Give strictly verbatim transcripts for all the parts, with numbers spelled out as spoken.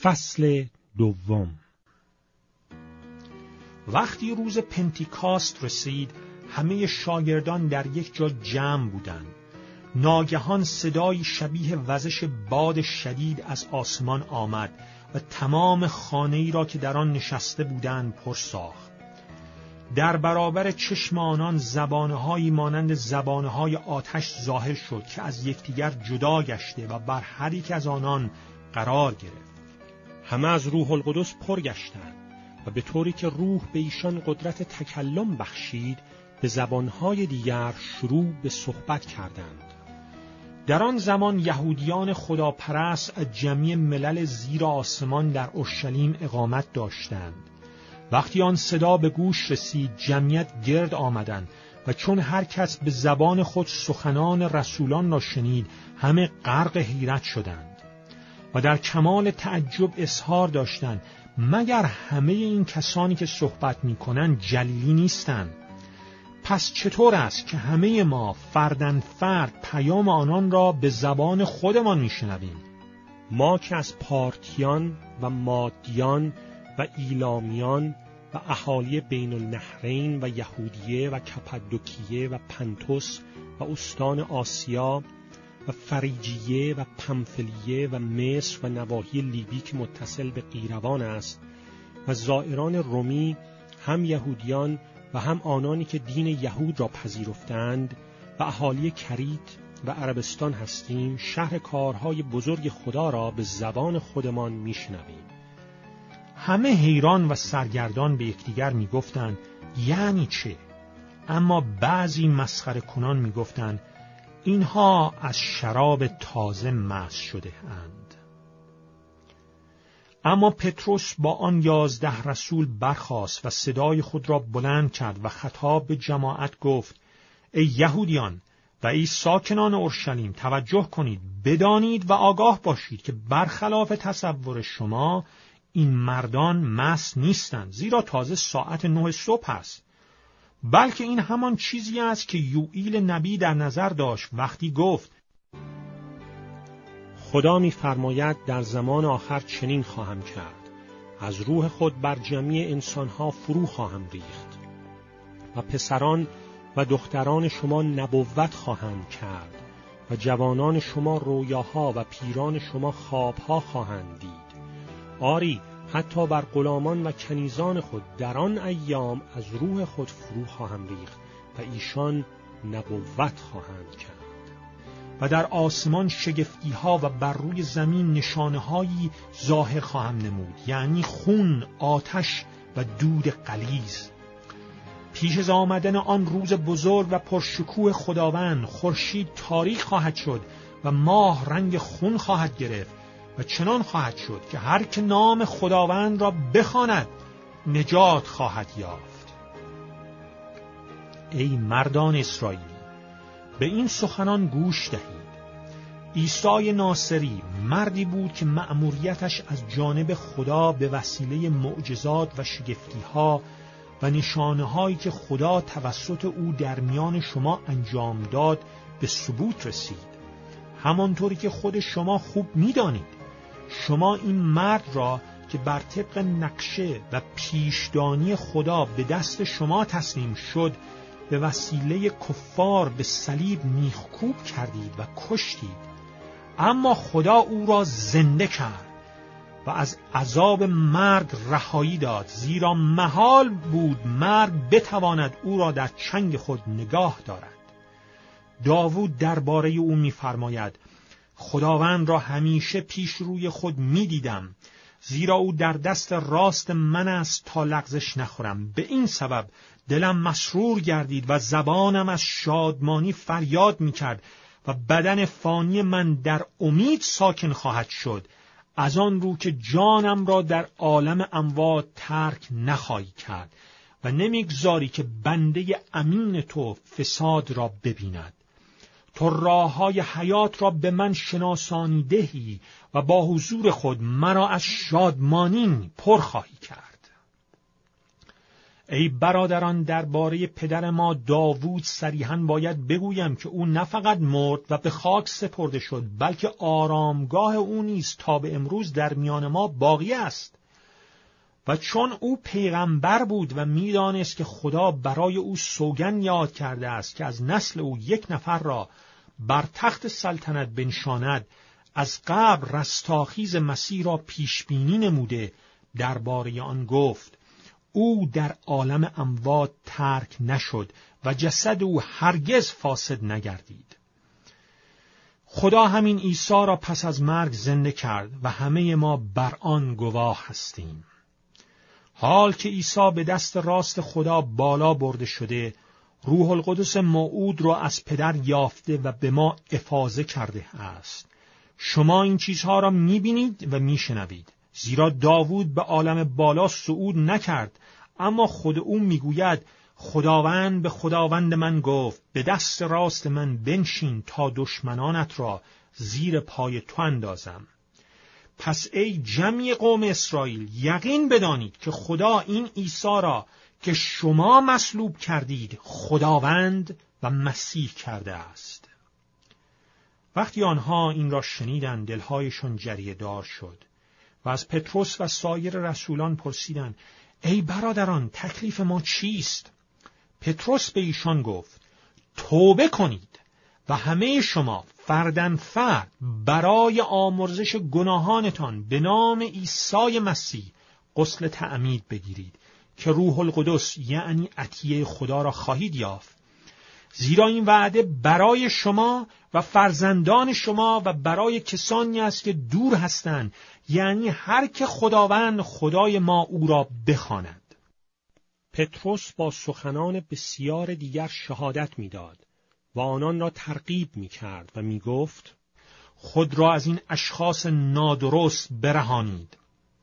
فصل دوم. وقتی روز پنتیکاست رسید، همه شاگردان در یک جا جمع بودند. ناگهان صدایی شبیه وزش باد شدید از آسمان آمد و تمام خانه‌ای را که در آن نشسته بودند پر ساخت. در برابر چشم آنان زبانهایی مانند زبانهای آتش ظاهر شد که از یکدیگر جدا گشته و بر هر یک از آنان قرار گرفت. همه از روح القدس پر گشتند و به طوری که روح به ایشان قدرت تکلم بخشید، به زبانهای دیگر شروع به صحبت کردند. در آن زمان یهودیان خداپرست از جمعی ملل زیر آسمان در اورشلیم اقامت داشتند. وقتی آن صدا به گوش رسید، جمعیت گرد آمدند و چون هر کس به زبان خود سخنان رسولان را شنید، همه غرق حیرت شدند و در کمال تعجب اظهار داشتند: مگر همه این کسانی که صحبت می‌کنند جلیلی نیستند؟ پس چطور است که همه ما فردن فرد پیام آنان را به زبان خودمان میشنویم؟ ما که از پارتیان و مادیان و ایلامیان و اهالی بین النهرین و یهودیه و کپادوکیه و پنتوس و استان آسیا و فریجیه و پمفلیه و مصر و نواحی لیبی که متصل به قیروان است و زائران رومی، هم یهودیان و هم آنانی که دین یهود را پذیرفتند و اهالی کریت و عربستان هستیم، شهر کارهای بزرگ خدا را به زبان خودمان میشنویم. همه حیران و سرگردان به یکدیگر میگفتند: یعنی چه؟ اما بعضی مسخره کنان میگفتند: اینها از شراب تازه مست شده اند. اما پتروس با آن یازده رسول برخاست و صدای خود را بلند کرد و خطاب به جماعت گفت: ای یهودیان و ای ساکنان اورشلیم، توجه کنید، بدانید و آگاه باشید که برخلاف تصور شما این مردان مست نیستند، زیرا تازه ساعت نه صبح است. بلکه این همان چیزی است که یوئیل نبی در نظر داشت وقتی گفت: خدا می‌فرماید در زمان آخر چنین خواهم کرد، از روح خود بر جمعی انسانها فرو خواهم ریخت و پسران و دختران شما نبوت خواهند کرد و جوانان شما رویاها و پیران شما خوابها خواهند دید. آری، حتی بر غلامان و کنیزان خود در آن ایام از روح خود فرو خواهم ریخت و ایشان نبوت خواهند کرد. و در آسمان شگفتی‌ها و بر روی زمین نشانه‌هایی ظاهر خواهم نمود، یعنی خون، آتش و دود غلیظ. پیش از آمدن آن روز بزرگ و پرشکوه خداوند، خورشید تاریک خواهد شد و ماه رنگ خون خواهد گرفت و چنان خواهد شد که هر که نام خداوند را بخواند نجات خواهد یافت. ای مردان اسرائیلی، به این سخنان گوش دهید. عیسی ناصری مردی بود که مأموریتش از جانب خدا به وسیله معجزات و شگفتی‌ها و نشانه‌هایی که خدا توسط او در میان شما انجام داد به ثبوت رسید. همانطوری که خود شما خوب می‌دانید، شما این مرد را که بر طبق نقشه و پیشدانی خدا به دست شما تسلیم شد، به وسیله کفار به صلیب میخکوب کردید و کشتید. اما خدا او را زنده کرد و از عذاب مرگ رهایی داد، زیرا محال بود مرگ بتواند او را در چنگ خود نگاه دارد. داوود درباره او می‌فرماید: خداوند را همیشه پیش روی خود می‌دیدم، زیرا او در دست راست من است تا لغزش نخورم. به این سبب دلم مسرور گردید و زبانم از شادمانی فریاد می‌کرد و بدن فانی من در امید ساکن خواهد شد، از آن رو که جانم را در عالم اموات ترک نخواهی کرد و نمیگذاری که بنده امین تو فساد را ببیند. تو راه‌های حیات را به من شناسانی دهی و با حضور خود مرا از شادمانی پر خواهی کرد. ای برادران، درباره پدر ما داوود صریحاً باید بگویم که او نه فقط مرد و به خاک سپرده شد، بلکه آرامگاه او نیز تا به امروز در میان ما باقی است. و چون او پیغمبر بود و میدانست که خدا برای او سوگند یاد کرده است که از نسل او یک نفر را بر تخت سلطنت بنشاند، از قبل رستاخیز مسیح را پیش بینی نموده، درباره آن گفت: او در عالم اموات ترک نشد و جسد او هرگز فاسد نگردید. خدا همین عیسی را پس از مرگ زنده کرد و همه ما بر آن گواه هستیم. حال که عیسی به دست راست خدا بالا برده شده، روح القدس موعود را از پدر یافته و به ما افاضه کرده است. شما این چیزها را می‌بینید و می‌شنوید. زیرا داوود به عالم بالا صعود نکرد، اما خود او میگوید: خداوند به خداوند من گفت به دست راست من بنشین تا دشمنانت را زیر پای تو اندازم. پس ای جمعی قوم اسرائیل، یقین بدانید که خدا این عیسی را که شما مصلوب کردید خداوند و مسیح کرده است. وقتی آنها این را شنیدند، دلهایشان جریه دار شد و از پتروس و سایر رسولان پرسیدند: ای برادران، تکلیف ما چیست؟ پتروس به ایشان گفت: توبه کنید و همه شما فرداً فرد برای آمرزش گناهانتان به نام عیسی مسیح غسل تعمید بگیرید که روح القدس یعنی عطیه خدا را خواهید یافت. زیرا این وعده برای شما و فرزندان شما و برای کسانی است که دور هستند، یعنی هر که خداوند خدای ما او را بخواند. پتروس با سخنان بسیار دیگر شهادت می‌داد و آنان را ترغیب می‌کرد و می‌گفت: خود را از این اشخاص نادرست برهانید.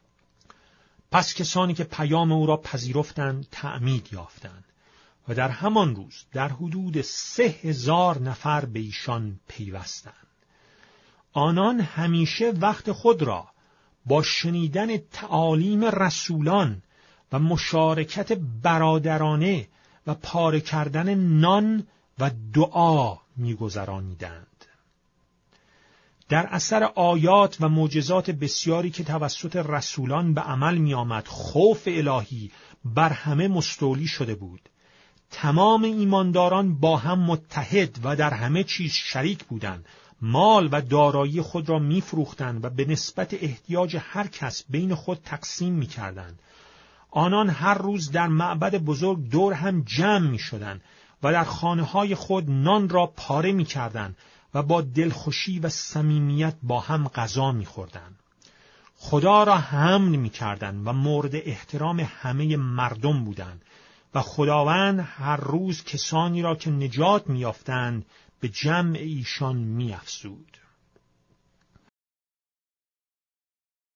پس کسانی که پیام او را پذیرفتند تعمید یافتند و در همان روز در حدود سه هزار نفر به ایشان پیوستند. آنان همیشه وقت خود را با شنیدن تعالیم رسولان و مشارکت برادرانه و پاره کردن نان و دعا می‌گذرانیدند. در اثر آیات و معجزات بسیاری که توسط رسولان به عمل می آمد، خوف الهی بر همه مستولی شده بود. تمام ایمانداران با هم متحد و در همه چیز شریک بودند. مال و دارایی خود را می فروختند و به نسبت احتیاج هر کس بین خود تقسیم می کردند. آنان هر روز در معبد بزرگ دور هم جمع می شدند و در خانه های خود نان را پاره می کردند و با دلخوشی و صمیمیت با هم غذا می‌خوردند. خدا را حمد می‌کردند و مورد احترام همه مردم بودند و خداوند هر روز کسانی را که نجات می‌یافتند به جمع ایشان می‌افزود.